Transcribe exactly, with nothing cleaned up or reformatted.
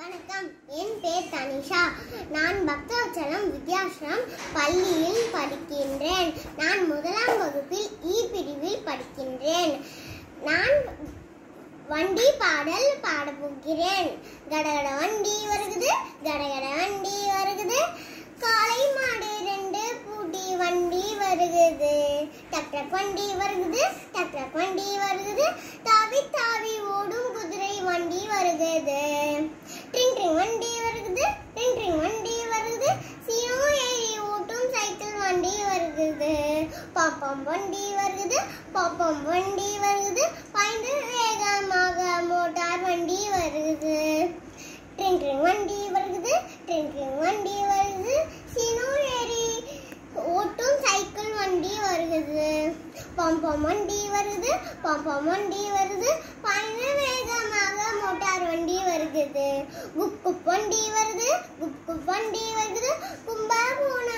வணக்கம், என் பேர் தனிஷா. நான் பக்தவச்சலம் வித்யாஸ்ரம் பள்ளியில் படிக்கின்றேன். நான் முதலாம் வகுப்பில் இ பிரிவில் படிக்கின்றேன். நான் வண்டி பாடல் பாட போகிறேன். கடகட வண்டி வருகுது, கடகட வண்டி வருகுது, காளை மாடு ரெண்டு பூட்டி வண்டி வருகுது, டக் டக் வண்டி வருகுது, டக் டக் வண்டி வருகுது, தாவி தாவி ஓடும் குதிரை வண்டி வருகுது, ட்ரிங் ட்ரிங் வண்டி வருகுது, ட்ரிங் ட்ரிங் வண்டி வருகுது, சீனோ ஏறி ஓட்டும் சைக்கிள் வண்டி வருகுது, பாப்பம் வண்டி வருகுது, பாப்பம் வண்டி வருகுது, பாய்ந்து வேகமாக மோட்டார் வண்டி வருகுது, ட்ரிங் ட்ரிங் வண்டி வருகுது, ட்ரிங் ட்ரிங் வண்டி வருகுது, சீனோ ஏறி ஓட்டும் சைக்கிள் வண்டி வருகுது, பம்பம் வண்டி வருகுது, பம்பம் வண்டி வருகுது, பாய்ந்து வேகமாக மோட்டார் வண்டி வருகுது, குப் குப் வண்டி வருது, குப் குப் வண்டி வருகுது, கும்ப பூன